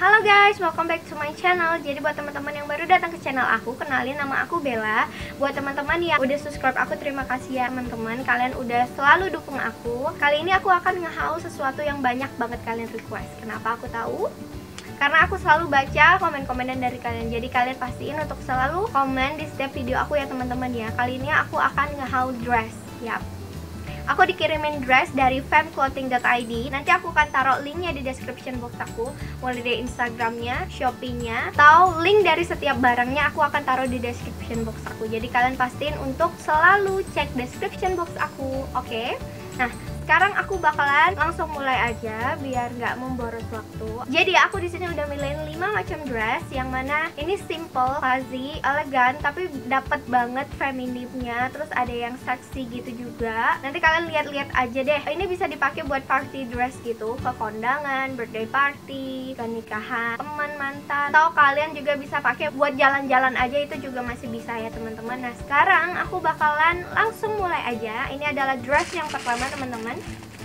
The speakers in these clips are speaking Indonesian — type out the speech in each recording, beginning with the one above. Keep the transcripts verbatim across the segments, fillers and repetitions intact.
Halo guys, welcome back to my channel. Jadi buat teman-teman yang baru datang ke channel aku, kenalin nama aku Bella. Buat teman-teman yang udah subscribe aku, terima kasih ya teman-teman. Kalian udah selalu dukung aku. Kali ini aku akan nge-haul sesuatu yang banyak banget kalian request. Kenapa aku tahu? Karena aku selalu baca komen-komenan dari kalian. Jadi kalian pastiin untuk selalu komen di setiap video aku ya teman-teman ya. Kali ini aku akan nge-haul dress. Yap. Aku dikirimin dress dari femclothing dot i d. Nanti aku akan taruh linknya di description box aku, mulai dari Instagramnya, Shopee-nya, atau link dari setiap barangnya aku akan taruh di description box aku. Jadi kalian pastiin untuk selalu cek description box aku, oke? Okay? Nah, sekarang aku bakalan langsung mulai aja biar nggak memboros waktu. Jadi aku di sini udah milihin lima macam dress, yang mana ini simple, classy, elegan, tapi dapat banget femininnya. Terus ada yang seksi gitu juga. Nanti kalian lihat-lihat aja deh. Ini bisa dipakai buat party dress gitu, ke kondangan, birthday party, ke nikahan teman mantan, atau kalian juga bisa pakai buat jalan-jalan aja, itu juga masih bisa ya teman-teman. Nah, sekarang aku bakalan langsung mulai aja. Ini adalah dress yang pertama teman-teman.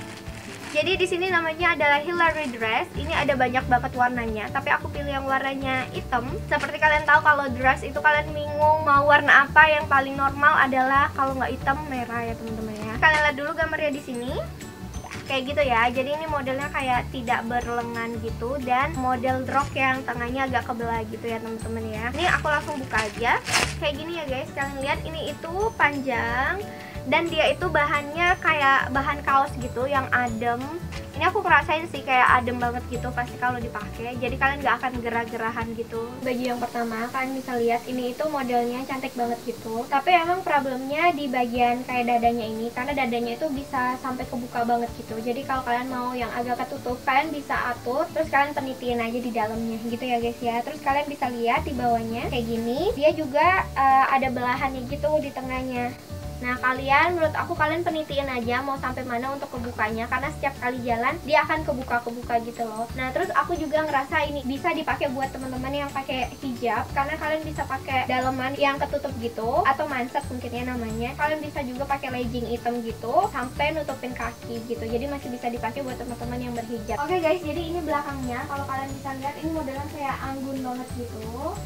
Jadi di sini namanya adalah Hillary dress. Ini ada banyak banget warnanya, tapi aku pilih yang warnanya hitam. Seperti kalian tahu kalau dress itu kalian bingung mau warna apa, yang paling normal adalah kalau nggak hitam merah ya teman-teman ya. Kalian lihat dulu gambarnya di sini. Kayak gitu ya. Jadi ini modelnya kayak tidak berlengan gitu, dan model rok yang tengahnya agak kebelah gitu ya teman-teman ya. Ini aku langsung buka aja. Kayak gini ya guys. Kalian lihat ini itu panjang, dan dia itu bahannya kayak bahan kaos gitu yang adem. Ini aku ngerasain sih kayak adem banget gitu pasti kalau dipakai. Jadi kalian gak akan gerah-gerahan gitu. Baju yang pertama kalian bisa lihat ini itu modelnya cantik banget gitu. Tapi emang problemnya di bagian kayak dadanya ini, karena dadanya itu bisa sampai kebuka banget gitu. Jadi kalau kalian mau yang agak ketutup, kalian bisa atur, terus kalian penitiin aja di dalamnya gitu ya guys ya. Terus kalian bisa lihat di bawahnya kayak gini. Dia juga uh, ada belahannya gitu di tengahnya. Nah kalian, menurut aku kalian penitiin aja mau sampai mana untuk kebukanya, karena setiap kali jalan dia akan kebuka-kebuka gitu loh. Nah terus aku juga ngerasa ini bisa dipakai buat teman-teman yang pakai hijab, karena kalian bisa pakai daleman yang ketutup gitu, atau manset mungkin ya namanya. Kalian bisa juga pakai legging hitam gitu sampai nutupin kaki gitu. Jadi masih bisa dipakai buat teman-teman yang berhijab. Oke guys, jadi ini belakangnya. Kalau kalian bisa lihat ini modelnya kayak anggun banget gitu.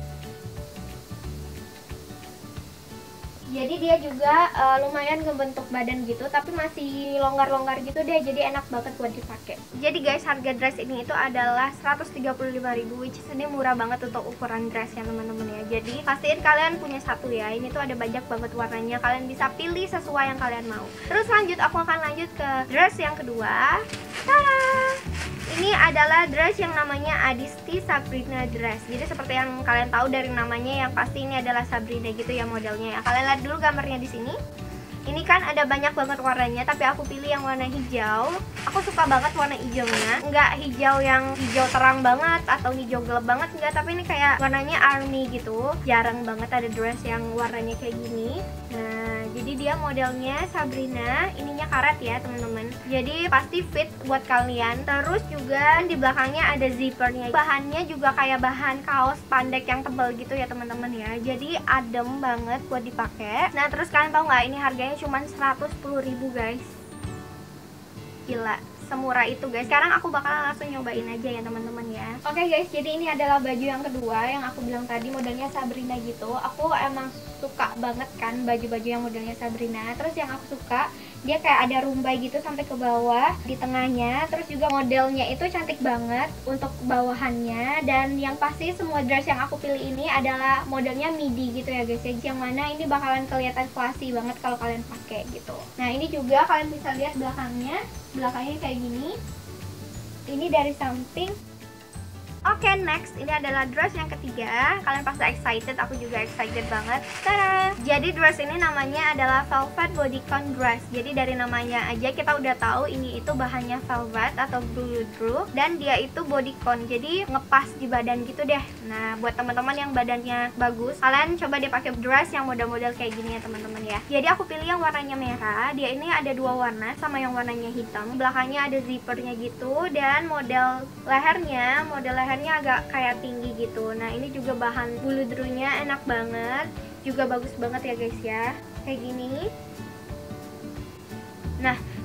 Jadi dia juga uh, lumayan ngebentuk badan gitu, tapi masih longgar-longgar gitu deh. Jadi enak banget buat dipakai. Jadi guys, harga dress ini itu adalah seratus tiga puluh lima ribu, which is ini murah banget untuk ukuran dress ya teman-teman ya. Jadi pastiin kalian punya satu ya. Ini tuh ada banyak banget warnanya, kalian bisa pilih sesuai yang kalian mau. Terus lanjut, aku akan lanjut ke dress yang kedua. Tada! Ini adalah dress yang namanya Adisti Sabrina dress. Jadi seperti yang kalian tahu dari namanya, yang pasti ini adalah Sabrina gitu ya modelnya ya. Kalian lihat dulu gambarnya di sini. Ini kan ada banyak banget warnanya, tapi aku pilih yang warna hijau. Aku suka banget warna hijaunya. Enggak hijau yang hijau terang banget atau hijau gelap banget, enggak, tapi ini kayak warnanya army gitu. Jarang banget ada dress yang warnanya kayak gini. Nah, jadi dia modelnya Sabrina, ininya karet ya teman-teman. Jadi pasti fit buat kalian. Terus juga di belakangnya ada zippernya. Bahannya juga kayak bahan kaos pandek yang tebal gitu ya teman-teman ya. Jadi adem banget buat dipakai. Nah, terus kalian tahu nggak ini harganya cuma seratus sepuluh ribu guys. Gila, semurah itu guys. Sekarang aku bakalan langsung nyobain aja ya teman-teman ya. Oke guys, jadi ini adalah baju yang kedua yang aku bilang tadi, modelnya Sabrina gitu. Aku emang suka banget kan baju-baju yang modelnya Sabrina. Terus yang aku suka, dia kayak ada rumbai gitu sampai ke bawah di tengahnya. Terus juga modelnya itu cantik banget untuk bawahannya. Dan yang pasti semua dress yang aku pilih ini adalah modelnya midi gitu ya guys ya. Yang mana ini bakalan kelihatan classy banget kalau kalian pakai gitu. Nah ini juga kalian bisa lihat belakangnya. Belakangnya kayak gini. Ini dari samping. Oke, okay, next ini adalah dress yang ketiga. Kalian pasti excited, aku juga excited banget. Tada! Jadi dress ini namanya adalah velvet bodycon dress. Jadi dari namanya aja kita udah tahu ini itu bahannya velvet atau blue, dan dia itu bodycon. Jadi ngepas di badan gitu deh. Nah, buat teman-teman yang badannya bagus, kalian coba deh pakai dress yang model-model kayak gini ya teman-teman ya. Jadi aku pilih yang warnanya merah. Dia ini ada dua warna sama yang warnanya hitam. Belakangnya ada zippernya gitu, dan model lehernya, model leher lehernya agak kayak tinggi gitu. Nah ini juga bahan bulu drunya enak banget, juga bagus banget ya guys ya, kayak gini. Nah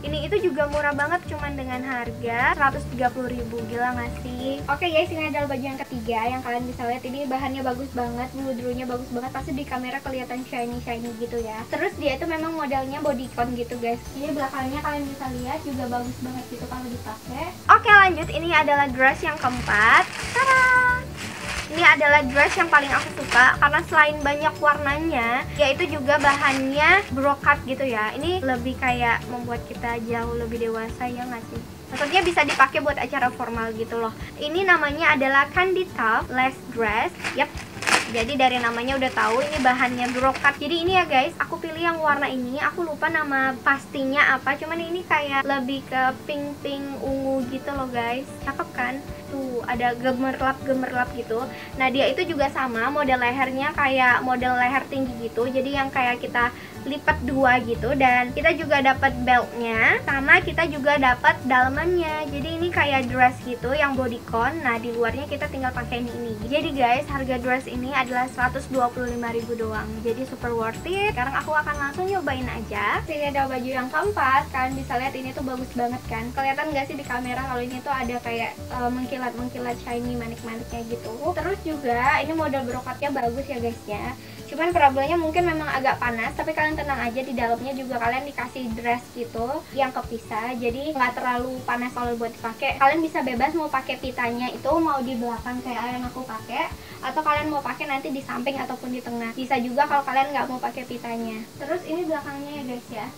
Ini itu juga murah banget, cuman dengan harga seratus tiga puluh ribu. Gila gak sih? Oke guys, ini adalah baju yang ketiga yang kalian bisa lihat. Ini bahannya bagus banget, bludrunya bagus banget, pasti di kamera kelihatan shiny-shiny gitu ya. Terus dia itu memang modelnya bodycon gitu guys. Ini belakangnya kalian bisa lihat juga bagus banget gitu kalau dipakai. Oke lanjut, ini adalah dress yang keempat. Tada! Ini adalah dress yang paling aku suka karena selain banyak warnanya, yaitu juga bahannya brokat gitu ya. Ini lebih kayak membuat kita jauh lebih dewasa, ya nggak sih? Maksudnya bisa dipakai buat acara formal gitu loh. Ini namanya adalah Candy Tuft Lace Dress. Yap. Jadi dari namanya udah tahu ini bahannya brokat. Jadi ini ya guys, aku pilih yang warna ini. Aku lupa nama pastinya apa, cuman ini kayak lebih ke pink-pink ungu gitu loh guys. Cakep kan? Tuh ada gemerlap-gemerlap gitu. Nah dia itu juga sama, model lehernya kayak model leher tinggi gitu. Jadi yang kayak kita lipat dua gitu, dan kita juga dapat beltnya, sama kita juga dapat dalemannya. Jadi ini kayak dress gitu yang bodycon. Nah di luarnya kita tinggal pakai ini. Jadi guys, harga dress ini adalah seratus dua puluh lima ribu doang. Jadi super worth it. Sekarang aku akan langsung nyobain aja. Ini ada baju yang keempat. Kalian bisa lihat ini tuh bagus banget kan? Kelihatan gak sih di kamera kalau ini tuh ada kayak uh, mengkilat-mengkilat shiny manik-maniknya gitu. Terus juga ini model brokatnya bagus ya guys ya. Cuman problemnya mungkin memang agak panas, tapi kalian tenang aja, di dalamnya juga kalian dikasih dress gitu yang kepisah, jadi nggak terlalu panas kalau buat dipakai. Kalian bisa bebas mau pakai pitanya itu mau di belakang kayak yang aku pakai, atau kalian mau pakai nanti di samping ataupun di tengah. Bisa juga kalau kalian nggak mau pakai pitanya. Terus ini belakangnya ya guys ya.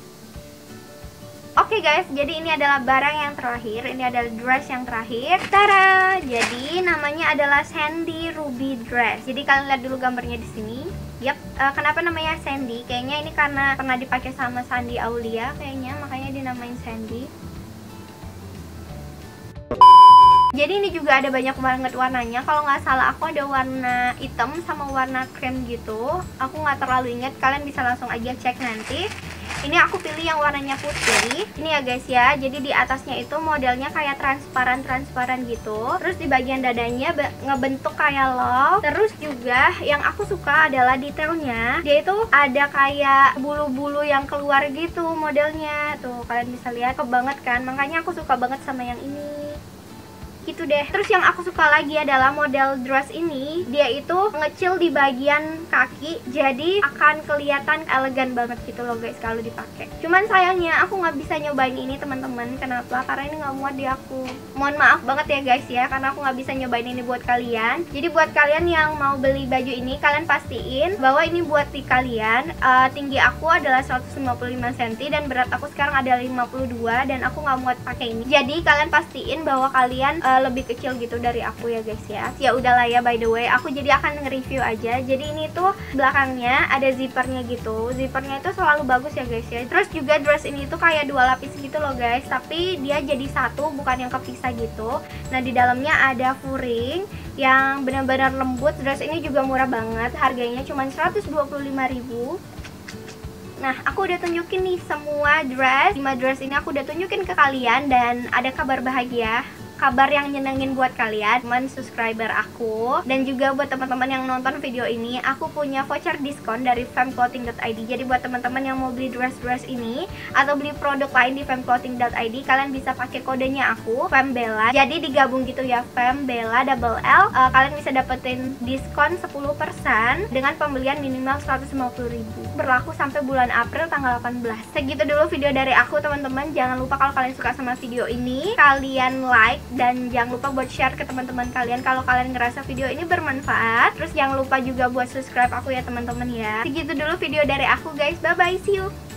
Oke okay guys, jadi ini adalah barang yang terakhir. Ini adalah dress yang terakhir. Tara! Jadi namanya adalah Sandy Ruby Dress. Jadi kalian lihat dulu gambarnya di sini. Yap, uh, kenapa namanya Sandy? Kayaknya ini karena pernah dipakai sama Sandy Aulia kayaknya, makanya dinamain Sandy. Jadi ini juga ada banyak banget warnanya. Kalau nggak salah aku ada warna hitam sama warna krem gitu. Aku nggak terlalu ingat, kalian bisa langsung aja cek nanti. Ini aku pilih yang warnanya putih. Ini ya guys ya. Jadi di atasnya itu modelnya kayak transparan-transparan gitu. Terus di bagian dadanya ngebentuk kayak love. Terus juga yang aku suka adalah detailnya. Dia itu ada kayak bulu-bulu yang keluar gitu modelnya. Tuh kalian bisa lihat, keren banget kan? Makanya aku suka banget sama yang ini. Gitu deh. Terus yang aku suka lagi adalah model dress ini, dia itu ngecil di bagian kaki, jadi akan kelihatan elegan banget gitu loh guys kalau dipakai. Cuman sayangnya aku nggak bisa nyobain ini teman-teman. Kenapa? Karena ini nggak muat di aku. Mohon maaf banget ya guys ya, karena aku nggak bisa nyobain ini buat kalian. Jadi buat kalian yang mau beli baju ini, kalian pastiin bahwa ini buat di kalian. uh, Tinggi aku adalah seratus lima puluh lima sentimeter dan berat aku sekarang adalah lima puluh dua, dan aku nggak muat pakai ini. Jadi kalian pastiin bahwa kalian uh, lebih kecil gitu dari aku ya guys ya. Ya udahlah ya, by the way, aku jadi akan nge-review aja. Jadi ini tuh belakangnya ada zippernya gitu. Zippernya itu selalu bagus ya guys ya. Terus juga dress ini tuh kayak dua lapis gitu loh guys, tapi dia jadi satu, bukan yang kepisah gitu. Nah di dalamnya ada furing yang benar-benar lembut. Dress ini juga murah banget, harganya cuma seratus dua puluh lima ribu. Nah, aku udah tunjukin nih semua dress. lima dress ini aku udah tunjukin ke kalian, dan ada kabar bahagia, kabar yang nyenengin buat kalian, teman subscriber aku, dan juga buat teman-teman yang nonton video ini. Aku punya voucher diskon dari femclothing dot i d. Jadi buat teman-teman yang mau beli dress-dress ini atau beli produk lain di femclothing dot i d, kalian bisa pakai kodenya aku, Fembella. Jadi digabung gitu ya, Fembella double L. Uh, kalian bisa dapetin diskon sepuluh persen dengan pembelian minimal seratus lima puluh ribu. Berlaku sampai bulan April tanggal delapan belas. Segitu dulu video dari aku teman-teman. Jangan lupa kalau kalian suka sama video ini, kalian like, dan jangan lupa buat share ke teman-teman kalian kalau kalian ngerasa video ini bermanfaat. Terus jangan lupa juga buat subscribe aku ya teman-teman ya. Segitu dulu video dari aku guys. Bye bye, see you.